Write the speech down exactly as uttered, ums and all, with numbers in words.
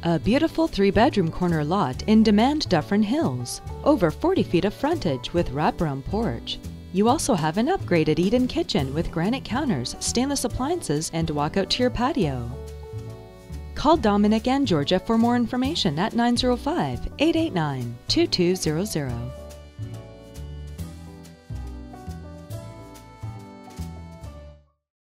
A beautiful three-bedroom corner lot in demand Dufferin Hills. Over forty feet of frontage with wraparound porch. You also have an upgraded eat-in kitchen with granite counters, stainless appliances, and walkout to your patio. Call Dominic and Georgia for more information at nine zero five, eight eight nine, two two zero zero.